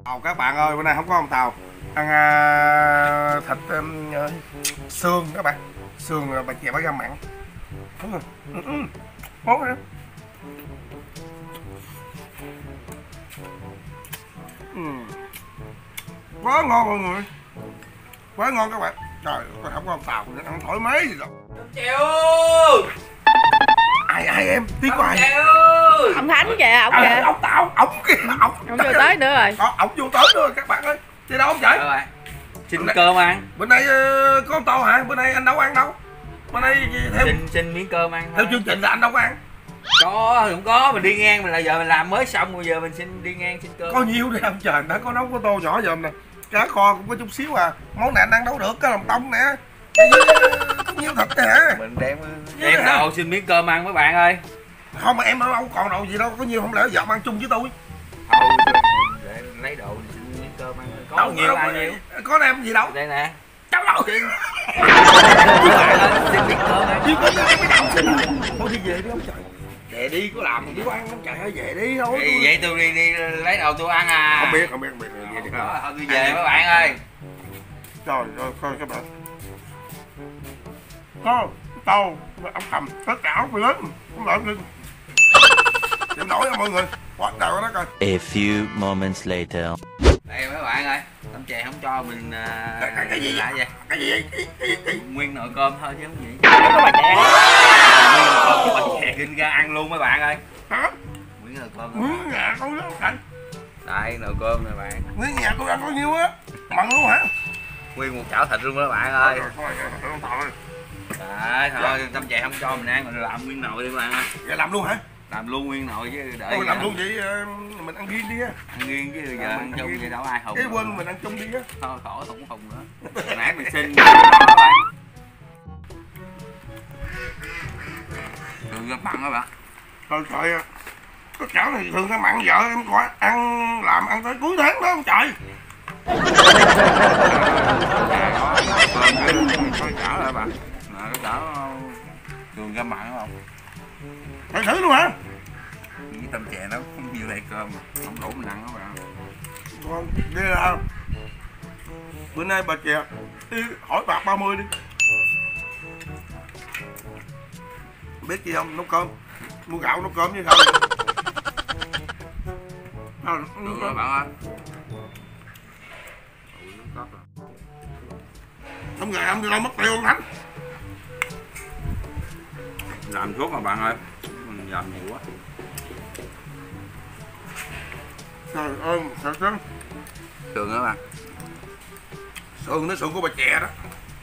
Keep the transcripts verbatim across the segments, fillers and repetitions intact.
Tàu các bạn ơi, bữa nay không có ông Tàu ăn uh, thịt um, uh, xương các bạn, xương uh, bà chè bá gam mặn. Đúng rồi, ừ, ừ. Ngon rồi. Ừ. Quá ngon mọi người, quá ngon các bạn. Trời, không có ông Tàu ăn thoải mái gì đâu. Chèo Ai ai em tiếng của ai? Ông Khánh kìa, ông kìa. Ông Tàu, ông kìa, ông Ông vô tới nữa rồi. Đó, ông vô tới nữa rồi các bạn ơi. Đi đâu ông chạy? Xin cơm ăn. Bữa nay uh, có ông Tàu hả? Bữa nay anh đâu ăn đâu. Bữa nay theo xin xin miếng cơm ăn. Theo chương trình là anh đâu có ăn. Có, không có, mình đi ngang, mình là giờ mình làm mới xong rồi giờ mình xin đi ngang xin cơm. Có nhiêu đi ông trời, đã có nấu có tô nhỏ giờ nè. Cá kho cũng có chút xíu à. Món này anh ăn nấu được, cái lòng tông nè. Có nhiêu thịt nè hả? Mình đem đem đồ xin miếng cơm ăn mấy bạn ơi. Không mà em đâu còn đồ gì đâu, có nhiều không lẽ vợ ăn chung với tôi. Thôi để lấy đồ xin miếng cơm ăn. Có đâu, nhiều đâu, ăn nhiều. Có đem gì đâu. Đây nè. Cháu đâu. Xin miếng cơm ăn. Chứ có gì em mới đâu xin. Thôi đi về đi ông trời. Về đi, có làm thì đi ăn ông trời ơi, về đi thôi. Vậy, vậy tôi đi đi lấy đồ tôi ăn à. Không biết, không biết, không biết. Về đi. Thôi tôi về mấy bạn ơi. Trời ơi, coi các bạn. Có tàu, ông cầm tất cả ốc lớn, không lợn đi. Chịu nổi nha mọi người, quá trời đó coi. A few moments later. Đây mấy bạn ơi, tấm chè không cho mình uh, cái, cái, cái gì vậy? vậy? Cái gì vậy? Nguyên nồi cơm thôi chứ không gì. Có bà chè. Nguyên nồi chè kinh ra ăn luôn mấy bạn ơi. Hả? Nguyên nồi cơm. Nguyên nhà con lớn cảnh. Đây nồi cơm nè bạn. Nguyên nhà tôi ăn có nhiêu á? Mặn luôn hả? Nguyên một chảo thịt luôn đó bạn ơi. Thôi, thôi, thôi. Đấy, thôi tấm chè không cho mình ăn, mình làm nguyên nồi đi bạn ơi. Vậy làm luôn hả? Làm luôn nguyên nồi chứ đợi. Thôi làm luôn vậy mình ăn riêng đi á. Ăn riêng chứ giờ ăn chung vậy đâu ai hùng. Cái quên mình ăn chung đi á. Thôi khỏi không hùng nữa. Hồi nãy mình xin đó bạn. Thường ra mặn đó bạn. Trời trời ơi. Cái chảo này thường cái mặn vợ em có ăn làm ăn tới cuối tháng đó ông trời. Cái chảo rồi bạn. Nè cái chảo thường ra mặn đúng không? Phải thử luôn hả? Cái tấm chè nó không nhiều đầy cơm mà không đủ mình ăn đó bạn. Còn đây là bữa nay bà chè đi hỏi bạc ba mươi đi. Biết gì không, nấu cơm mua gạo nấu cơm với gạo. Được rồi bạn ơi. Không ngờ ông đi đâu mất tiêu không Thánh. Làm suốt mà bạn ơi, mình làm nhiều quá. Trời ơi, thật chứ. Sườn đó bạn. Sườn nó sườn của bà chè đó.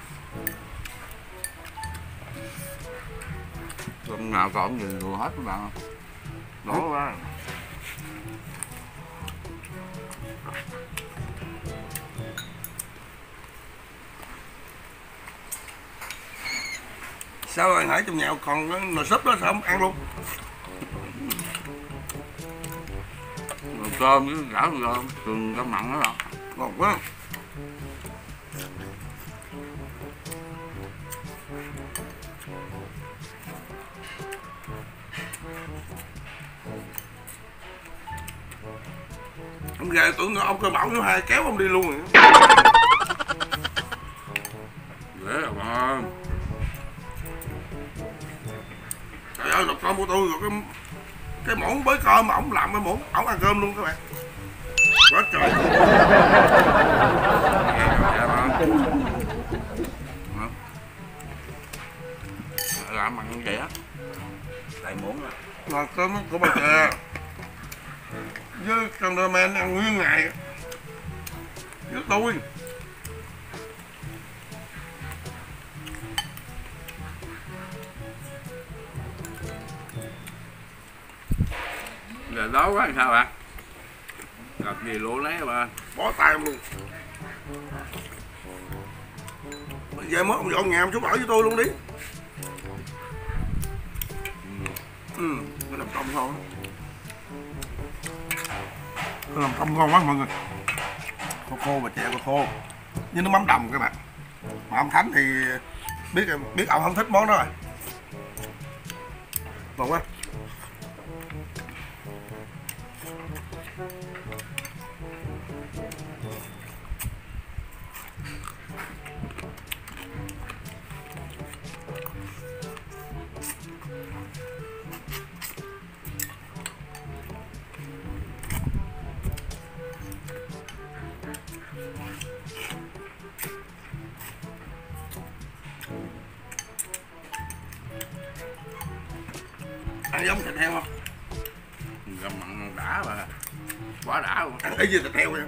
Sườn nào còn gì người hết các bạn ơi. Đó ra. Sao rồi nãy trong nhà còn cái nồi súp đó sao không ăn luôn? Rồi cơm với gạo rồi sườn cá mặn đó rồi. Ngon quá. Ông về tưởng ông cơ bảo nó hai kéo ông đi luôn rồi. Dễ rồi bạn ơi. Trời ơi, lọc cơm của tôi rồi cái cái muỗng bới cơm mà ổng làm cái muỗng, ổng ăn cơm luôn các bạn. Quá trời. Làm mặn vậy á. Đầy muỗng rồi. Nồi cơm của bà chè với cameraman ăn nguyên ngày với tôi. Giờ đó quá sao bạn? Gặp gì lỗ lấy mà Bỏ tay ông luôn. Về mới ông dọn nhà ông xuống ở với tôi luôn đi. Ừ, cái làm công ngon. Cái làm công ngon quá mọi người. Khô khô và chè khô với nước mắm đồng các bạn. Mà ông Khánh thì biết biết ông không thích món đó rồi. Ngon quá. Ăn giống thịt heo không? Gầm mặn đã mà quá đã luôn. Ăn cái gì thịt heo vậy?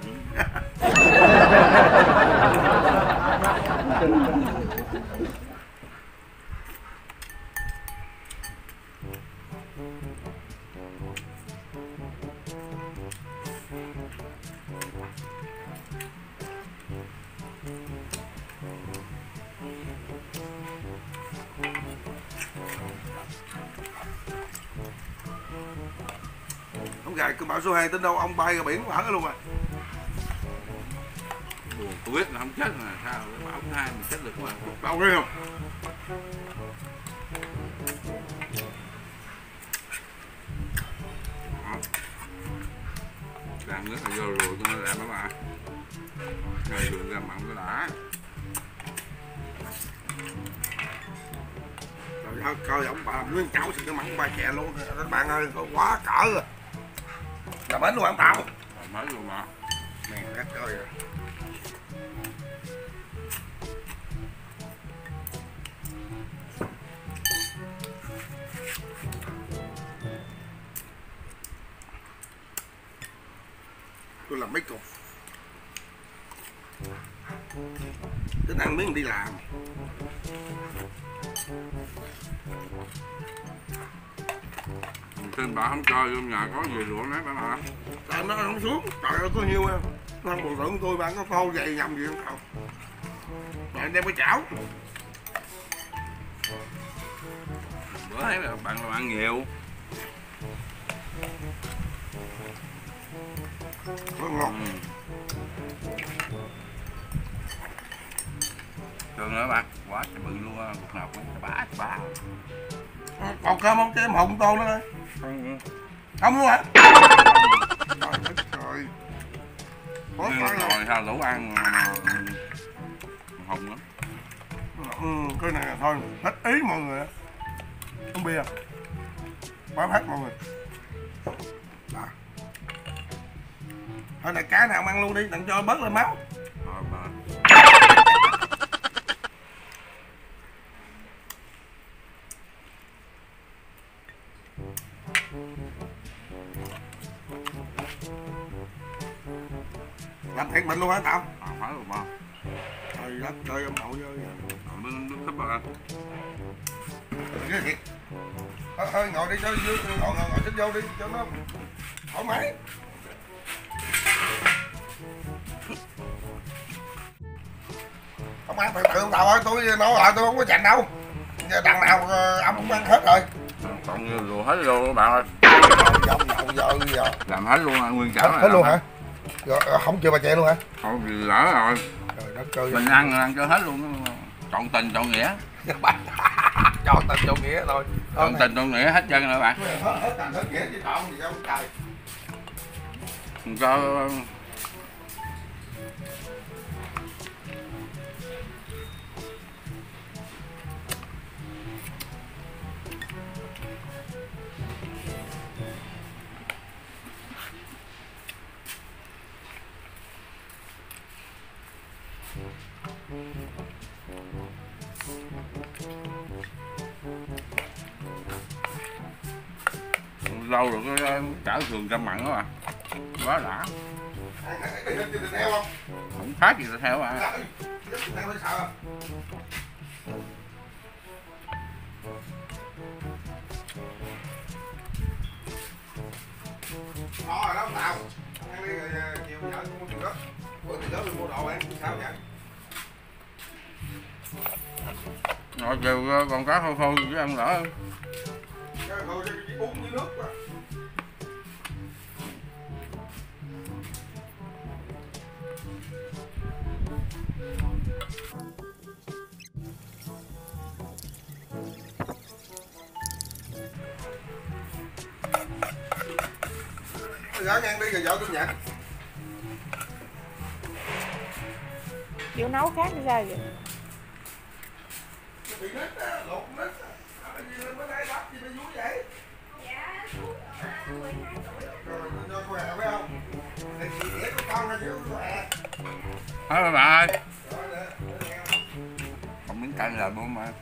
Ông gài cứ bảo số hai tính đâu ông bay ra biển hở luôn à. Buồn tôi biết là không chết mà sao bảo thứ hai mình chết được mà. Đâu ghê không? Làm nước là vô rồi cho nó lại các bạn. Rồi đường ra mặn cái đã. Trời ơi, coi ông bà làm nguyên chảo xịt cái mặn ba chè luôn. Các bạn ơi, quá cỡ rồi. Làm bánh luôn ông Tàu. Làm hết luôn mà. Mẹ gắt coi rồi. Tôi làm mấy cục. Tính ăn miếng đi làm. Trên bà không cho vô nhà có gì luôn đấy bạn ạ. Tại nó không xuống, trời ơi có nhiêu em. Nó một lượng tôi bạn có phô dày nhầm gì không Tàu. Bạn đem cái chảo. Bữa thấy là bạn làm ăn nhiều. Nó ngon. Ừ. Trường nữa bạn, quá trời bự luôn á, cục nào cũng bá bá. Còn cơm không cho em hùng tô nữa thôi. Không, Không luôn hả? Trời đất trời. Có nhưng coi rồi rồi. sao lẩu ăn mà hồng lắm. Ừ, cái này là thôi, hết ý mọi người á. Uống bia. Bám hết mọi người. Đó. Thôi này cá nào ăn luôn đi, đừng cho bớt lên máu. Rồi bà. Làm thiệt mình luôn hả Tàu? À, phải rồi bà. Trời đất trời ông nội ơi. Ở bên nước thấp bà. Ghê thiệt. Thôi, thôi ngồi đi cho vô, ngồi ngồi ngồi xích vô đi cho nó thoải mái. Không ăn từ từ ông Tàu ơi, tôi nói lại tôi không có dành đâu. Giờ đằng nào ờ, ông cũng ăn hết rồi. Còn như rồi hết luôn các bạn ơi. Dòng nhậu giờ giờ. Làm hết luôn, nguyên chảo này. Hết luôn hả? Rồi, không chịu bà chè luôn hả? Không gì lỡ rồi. Trời đất ơi. Mình ăn ăn cho hết luôn. Chọn tình chọn nghĩa. Chọn tình chọn nghĩa rồi. Chọn tình chọn nghĩa hết trơn rồi bạn. Hết hết tình hết nghĩa chứ chọn gì đâu trời. Cho lâu rồi cái chảo thường trăm mặn đó mà quá đã. Thịt heo không? Không khác gì thịt heo à. Thịt heo thấy sợ không? Đó rồi đó Tàu. Ăn đi rồi chiều vợ tôi mua tiền đó. Mua tiền đó tôi mua đồ ăn sao vậy? Rồi chiều con cá khô khô chứ ăn lỡ. Cái thôi chỉ uống với nước mà. Gỡ ngang đi rồi vợ tôi nhận. Kiểu nấu khác đi ra vậy. Bị nít á, lột nít á. Cái gì lên bên đây bắt gì mà vui vậy? Dạ, xuống mười hai tuổi. Rồi mình cho khỏe phải không? Để chị ghét của con ra chứ khỏe. Thôi bà bà ơi, Rồi nè, để nghe. còn miếng canh là luôn mà.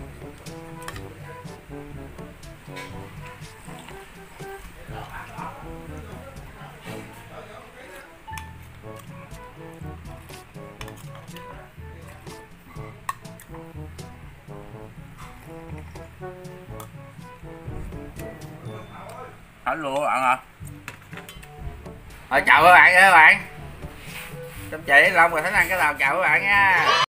Hello bạn à. Rồi chào các bạn các bạn. Chăm chị Long và Thánh Anh cái đầu chào các bạn nha.